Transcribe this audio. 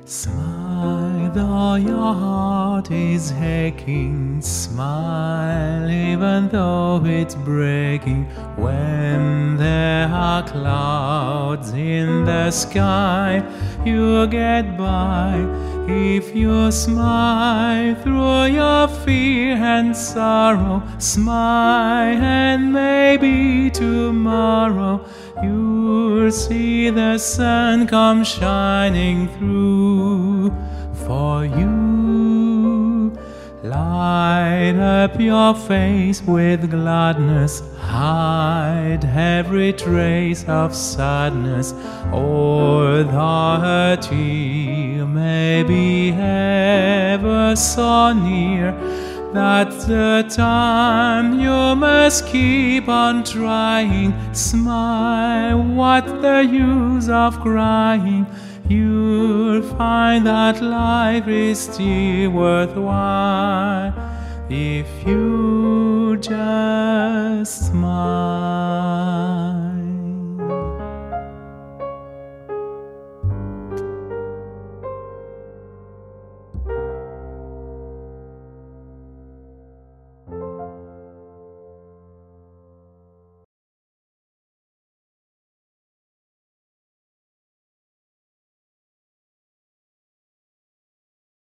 Smile though your heart is aching, smile even though it's breaking. When there are clouds in the sky, you'll get by if you smile through your fear and sorrow. Smile and maybe tomorrow you'll see the sun come shining through for you. Light up your face with gladness, hide every trace of sadness. Although a tear may be ever so near, that's the time you must keep on trying. Smile, what's the use of crying? You'll find that life is still worthwhile if you just smile.